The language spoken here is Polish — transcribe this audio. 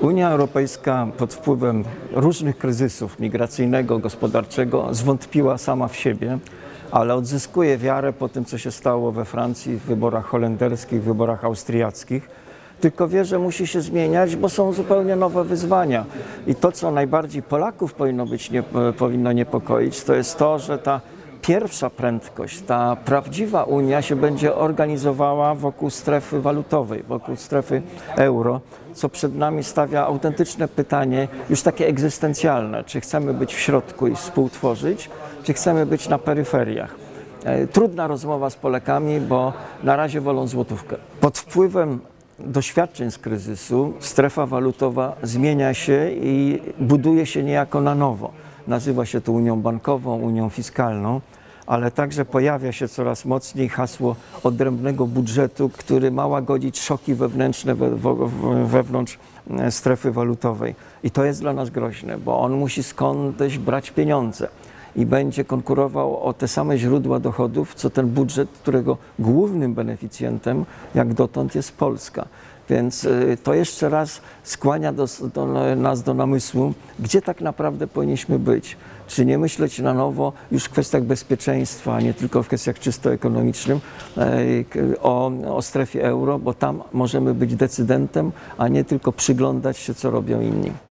Unia Europejska pod wpływem różnych kryzysów migracyjnego, gospodarczego zwątpiła sama w siebie, ale odzyskuje wiarę po tym, co się stało we Francji w wyborach holenderskich, w wyborach austriackich. Tylko wie, że musi się zmieniać, bo są zupełnie nowe wyzwania. I to, co najbardziej Polaków powinno niepokoić, to jest to, że ta pierwsza prędkość, ta prawdziwa Unia się będzie organizowała wokół strefy walutowej, wokół strefy euro, co przed nami stawia autentyczne pytanie, już takie egzystencjalne, czy chcemy być w środku i współtworzyć, czy chcemy być na peryferiach. Trudna rozmowa z Polakami, bo na razie wolą złotówkę. Pod wpływem doświadczeń z kryzysu strefa walutowa zmienia się i buduje się niejako na nowo. Nazywa się to Unią Bankową, Unią Fiskalną, ale także pojawia się coraz mocniej hasło odrębnego budżetu, który ma łagodzić szoki wewnętrzne wewnątrz strefy walutowej. I to jest dla nas groźne, bo on musi skądś brać pieniądze i będzie konkurował o te same źródła dochodów, co ten budżet, którego głównym beneficjentem jak dotąd jest Polska. Więc to jeszcze raz skłania nas do namysłu, gdzie tak naprawdę powinniśmy być. Czy nie myśleć na nowo już w kwestiach bezpieczeństwa, a nie tylko w kwestiach czysto ekonomicznych o strefie euro, bo tam możemy być decydentem, a nie tylko przyglądać się, co robią inni.